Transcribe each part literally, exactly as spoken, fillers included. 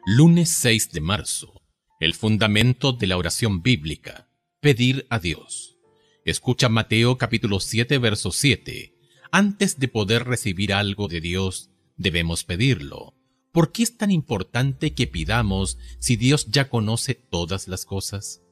Lunes seis de marzo. El fundamento de la oración bíblica. Pedir a Dios. Escucha Mateo capítulo siete, verso siete. Antes de poder recibir algo de Dios, debemos pedirlo. ¿Por qué es tan importante que pidamos si Dios ya conoce todas las cosas?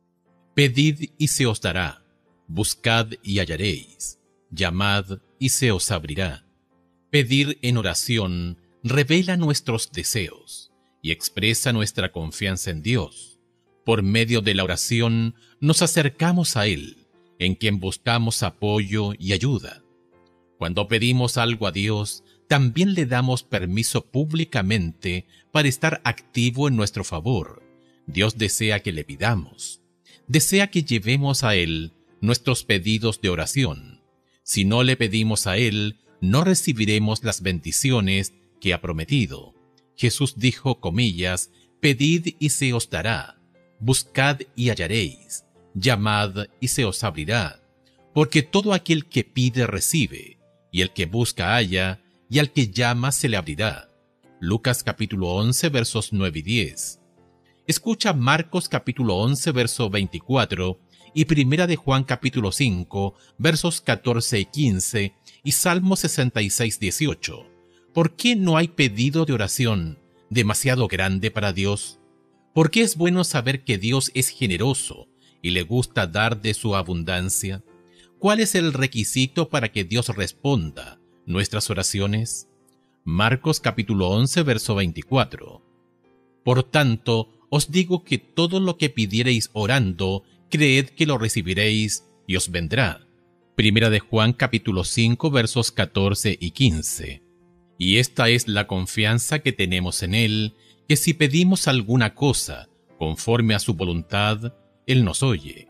Pedid y se os dará. Buscad y hallaréis. Llamad y se os abrirá. Pedir en oración revela nuestros deseos y expresa nuestra confianza en Dios. Por medio de la oración nos acercamos a Él, en quien buscamos apoyo y ayuda. Cuando pedimos algo a Dios, también le damos permiso públicamente para estar activo en nuestro favor. Dios desea que le pidamos. Desea que llevemos a Él nuestros pedidos de oración. Si no le pedimos a Él, no recibiremos las bendiciones que ha prometido. Jesús dijo, comillas, pedid y se os dará, buscad y hallaréis, llamad y se os abrirá, porque todo aquel que pide recibe, y el que busca halla, y al que llama se le abrirá. Lucas capítulo once, versos nueve y diez. Escucha Marcos capítulo once, verso veinticuatro, y Primera de Juan capítulo cinco, versos catorce y quince, y Salmo sesenta y seis, dieciocho. ¿Por qué no hay pedido de oración demasiado grande para Dios? ¿Por qué es bueno saber que Dios es generoso y le gusta dar de su abundancia? ¿Cuál es el requisito para que Dios responda nuestras oraciones? Marcos capítulo once, verso veinticuatro. Por tanto, os digo que todo lo que pidiereis orando, creed que lo recibiréis y os vendrá. Primera de Juan capítulo cinco, versos catorce y quince. Y esta es la confianza que tenemos en Él, que si pedimos alguna cosa conforme a su voluntad, Él nos oye.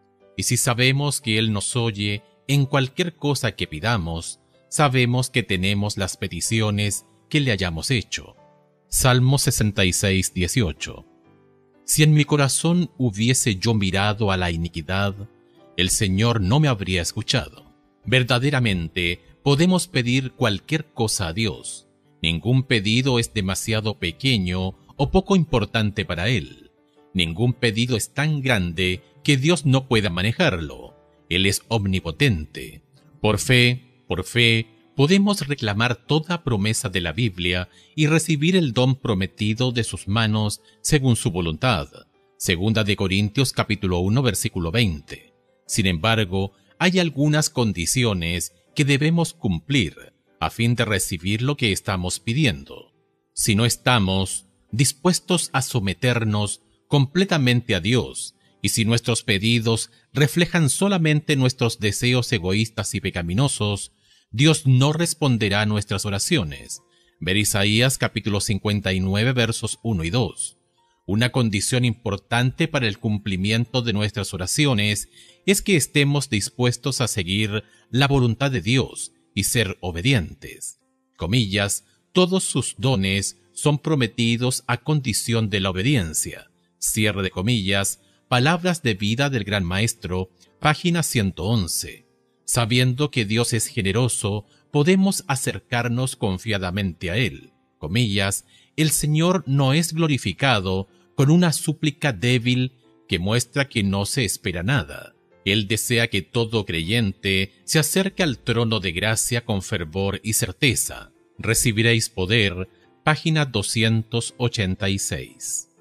Y si sabemos que Él nos oye en cualquier cosa que pidamos, sabemos que tenemos las peticiones que le hayamos hecho. Salmo sesenta y seis, dieciocho. Si en mi corazón hubiese yo mirado a la iniquidad, el Señor no me habría escuchado. Verdaderamente, podemos pedir cualquier cosa a Dios. Ningún pedido es demasiado pequeño o poco importante para Él. Ningún pedido es tan grande que Dios no pueda manejarlo. Él es omnipotente. Por fe, por fe, podemos reclamar toda promesa de la Biblia y recibir el don prometido de sus manos según su voluntad. Segunda de Corintios capítulo uno, versículo veinte. Sin embargo, hay algunas condiciones que debemos cumplir a fin de recibir lo que estamos pidiendo. Si no estamos dispuestos a someternos completamente a Dios, y si nuestros pedidos reflejan solamente nuestros deseos egoístas y pecaminosos, Dios no responderá a nuestras oraciones. Ver Isaías capítulo cincuenta y nueve, versos uno y dos. Una condición importante para el cumplimiento de nuestras oraciones es que estemos dispuestos a seguir la voluntad de Dios y ser obedientes. Comillas, todos sus dones son prometidos a condición de la obediencia. Cierre de comillas, Palabras de vida del Gran Maestro, página ciento once. Sabiendo que Dios es generoso, podemos acercarnos confiadamente a Él. Comillas, el Señor no es glorificado con una súplica débil que muestra que no se espera nada. Él desea que todo creyente se acerque al trono de gracia con fervor y certeza. Recibiréis poder, página doscientos ochenta y seis.